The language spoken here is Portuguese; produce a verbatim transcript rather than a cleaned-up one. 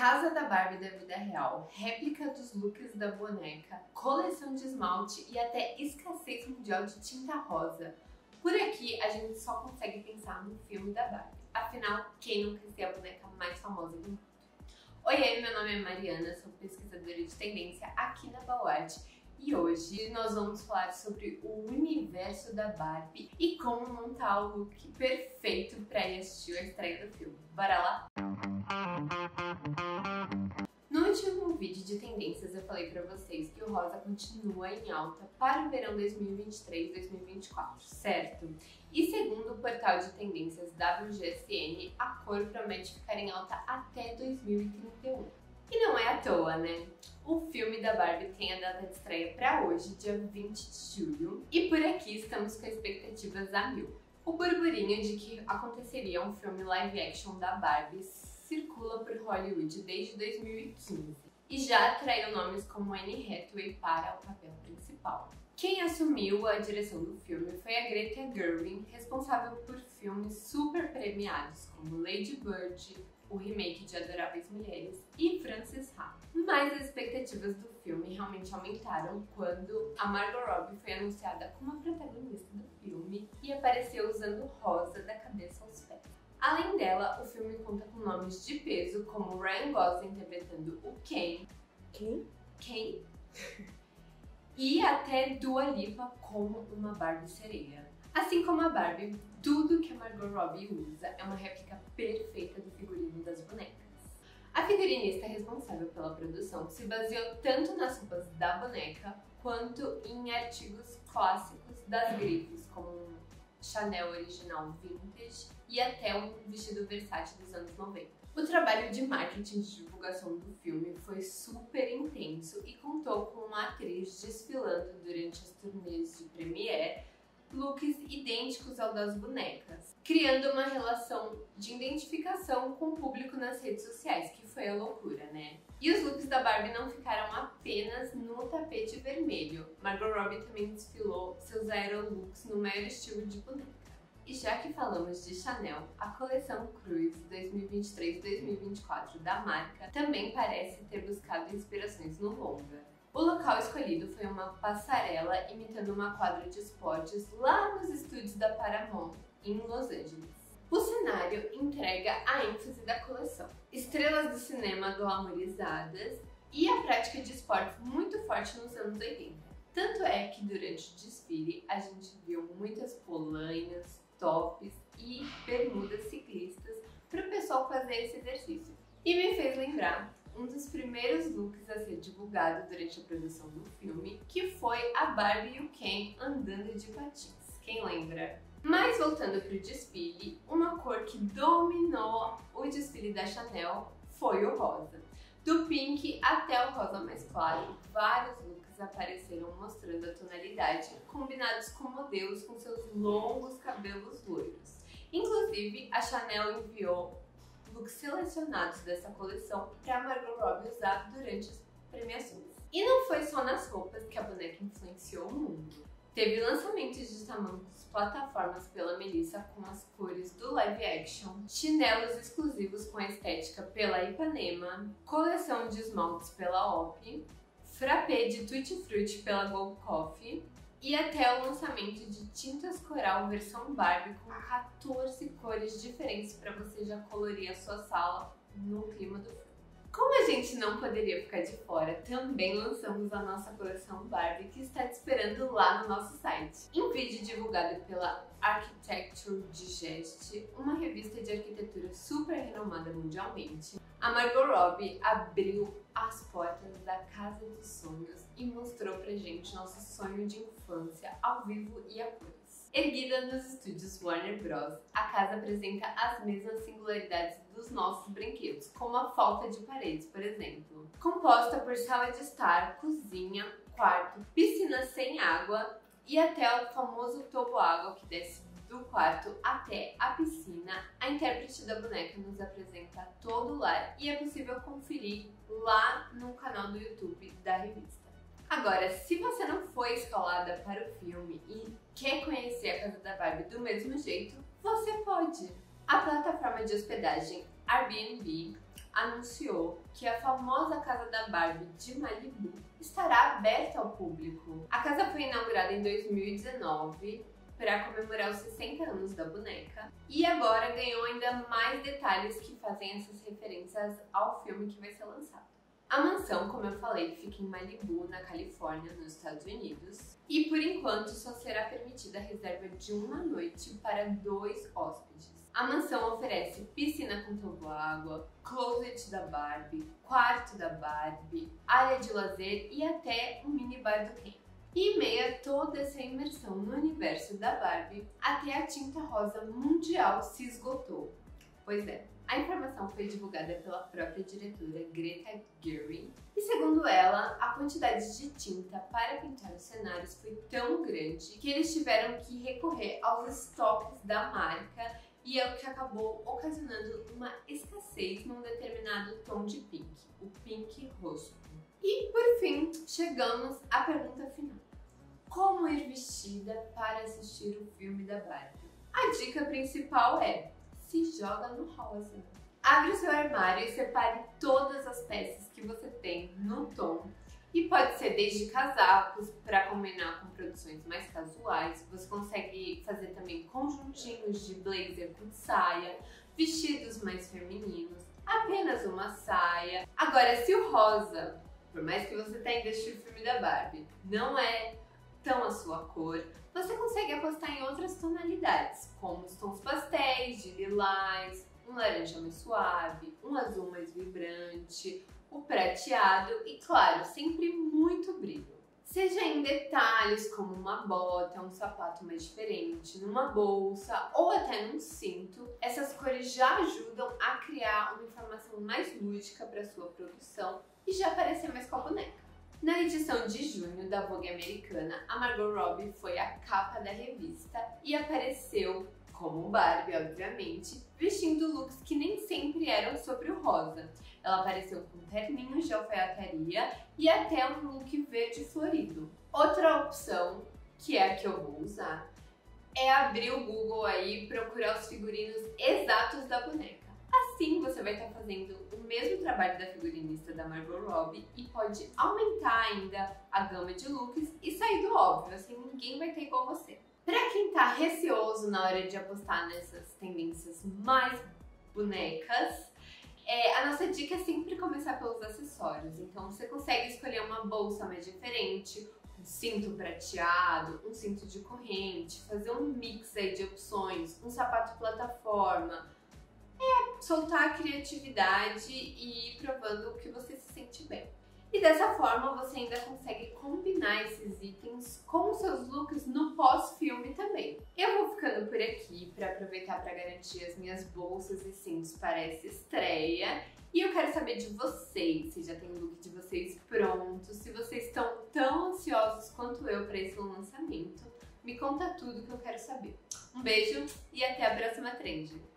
Casa da Barbie da vida real, réplica dos looks da boneca, coleção de esmalte e até escassez mundial de tinta rosa. Por aqui a gente só consegue pensar no filme da Barbie. Afinal, quem não quer ser a boneca mais famosa do mundo? Oi, meu nome é Mariana, sou pesquisadora de tendência aqui na Baluarte. E hoje nós vamos falar sobre o universo da Barbie e como montar o look perfeito para ir assistir a estreia do filme. Bora lá? No último vídeo de tendências eu falei pra vocês que o rosa continua em alta para o verão dois mil e vinte e três dois mil e vinte e quatro, certo? E segundo o portal de tendências W G S N, a cor promete ficar em alta até dois mil e trinta e um. E não é à toa, né? O filme da Barbie tem a data de estreia para hoje, dia vinte de julho, e por aqui estamos com expectativas a mil. O burburinho de que aconteceria um filme live action da Barbie circula por Hollywood desde dois mil e quinze e já atraiu nomes como Anne Hathaway para o papel principal. Quem assumiu a direção do filme foi a Greta Gerwig, responsável por filmes super premiados como Lady Bird, o remake de Adoráveis Mulheres e Frances Ha. Mas as expectativas do filme realmente aumentaram quando a Margot Robbie foi anunciada como a protagonista do filme e apareceu usando rosa da cabeça aos pés. Além dela, o filme conta com nomes de peso como Ryan Gosling interpretando o Ken, Quem? Ken e até Dua Lipa como uma Barbie sereia. Assim como a Barbie, tudo que a Margot Robbie usa é uma réplica perfeita do figurino das bonecas. A figurinista responsável pela produção se baseou tanto nas roupas da boneca quanto em artigos clássicos das grifes, como um Chanel original vintage e até um vestido versátil dos anos noventa. O trabalho de marketing de divulgação do filme foi super intenso e contou com uma atriz desfilando durante as turnês de premiere looks idênticos ao das bonecas, criando uma relação de identificação com o público nas redes sociais, que foi a loucura, né? E os looks da Barbie não ficaram apenas no tapete vermelho. Margot Robbie também desfilou seus aerolooks no maior estilo de boneca. E já que falamos de Chanel, a coleção Cruise dois mil e vinte e três dois mil e vinte e quatro da marca também parece ter buscado inspirações no longa. O local escolhido foi uma passarela imitando uma quadra de esportes lá nos estúdios da Paramount, em Los Angeles. O cenário entrega a ênfase da coleção. Estrelas do cinema glamourizadas e a prática de esportes muito forte nos anos oitenta. Tanto é que durante o desfile a gente viu muitas polanhas, tops e bermudas ciclistas para o pessoal fazer esse exercício. E me fez lembrar um dos primeiros looks a ser divulgado durante a produção do filme, que foi a Barbie e o Ken andando de patins. Quem lembra? Mas voltando para o desfile, uma cor que dominou o desfile da Chanel foi o rosa. Do pink até o rosa mais claro, vários looks apareceram mostrando a tonalidade, combinados com modelos com seus longos cabelos loiros. Inclusive, a Chanel enviou looks selecionados dessa coleção para Margot Robbie usar durante as premiações. E não foi só nas roupas que a boneca influenciou o mundo. Teve lançamentos de tamancos plataformas pela Melissa com as cores do live action, chinelos exclusivos com a estética pela Ipanema, coleção de esmaltes pela O P, frappé de Tutti Frutti pela Gold Coffee e até o lançamento de tintas coral versão Barbie com quatorze cores diferentes para você já colorir a sua sala no clima do filme. Como a gente não poderia ficar de fora, também lançamos a nossa coleção Barbie que está te esperando lá no nosso site. Em vídeo divulgado pela Architecture Digest, uma revista de arquitetura super renomada mundialmente, a Margot Robbie abriu as portas da Casa dos Sonhos e mostrou pra gente nosso sonho de infância ao vivo e a cores. Erguida nos estúdios Warner Bros., a casa apresenta as mesmas singularidades dos nossos brinquedos, como a falta de paredes, por exemplo. Composta por sala de estar, cozinha, quarto, piscina sem água e até o famoso toboágua que desce do quarto até a piscina, a intérprete da boneca nos apresenta todo o lar e é possível conferir lá no canal do YouTube da revista. Agora, se você não foi escalada para o filme e quer conhecer a Casa da Barbie do mesmo jeito, você pode! A plataforma de hospedagem Airbnb anunciou que a famosa casa da Barbie de Malibu estará aberta ao público. A casa foi inaugurada em dois mil e dezenove para comemorar os sessenta anos da boneca e agora ganhou ainda mais detalhes que fazem essas referências ao filme que vai ser lançado. A mansão, como eu falei, fica em Malibu, na Califórnia, nos Estados Unidos, e por enquanto só será permitida a reserva de uma noite para dois hóspedes. A mansão oferece piscina com toboágua, closet da Barbie, quarto da Barbie, área de lazer e até um minibar do Ken. E em meio a toda essa imersão no universo da Barbie, até a tinta rosa mundial se esgotou. Pois é, a informação foi divulgada pela própria diretora Greta Gerwig e, segundo ela, a quantidade de tinta para pintar os cenários foi tão grande que eles tiveram que recorrer aos estoques da marca e é o que acabou ocasionando uma escassez num determinado tom de pink, o pink rosto. E, por fim, chegamos à pergunta final. Como ir vestida para assistir o filme da Barbie? A dica principal é: se joga no rosa. Abre o seu armário e separe todas as peças que você tem no tom. E pode ser desde casacos, para combinar com produções mais casuais. Você consegue fazer também conjuntinhos de blazer com saia, vestidos mais femininos, apenas uma saia. Agora, se o rosa, por mais que você tenha assistido o filme da Barbie, não é tão a sua cor, você consegue apostar em outras tonalidades, como os tons pastéis, de lilás, um laranja mais suave, um azul mais vibrante, o prateado e, claro, sempre muito brilho. Seja em detalhes como uma bota, um sapato mais diferente, numa bolsa ou até num cinto, essas cores já ajudam a criar uma informação mais lúdica para sua produção e já parecer mais com a boneca. Na edição de junho da Vogue americana, a Margot Robbie foi a capa da revista e apareceu, como Barbie, obviamente, vestindo looks que nem sempre eram sobre o rosa. Ela apareceu com terninhos de alfaiataria e até um look verde florido. Outra opção, que é a que eu vou usar, é abrir o Google aí e procurar os figurinos exatos da boneca. Assim você vai estar fazendo o mesmo trabalho da figurinista da Margot Robbie e pode aumentar ainda a gama de looks e sair do óbvio, assim ninguém vai ter igual você. Pra quem tá receoso na hora de apostar nessas tendências mais bonecas, é, a nossa dica é sempre começar pelos acessórios. Então você consegue escolher uma bolsa mais diferente, um cinto prateado, um cinto de corrente, fazer um mix aí de opções, um sapato plataforma. É soltar a criatividade e ir provando o que você se sente bem. E dessa forma você ainda consegue combinar esses itens com os seus looks no pós-filme também. Eu vou ficando por aqui para aproveitar para garantir as minhas bolsas e cintos para essa estreia. E eu quero saber de vocês, se já tem o look de vocês pronto, se vocês estão tão ansiosos quanto eu para esse lançamento. Me conta tudo que eu quero saber. Um beijo e até a próxima trend!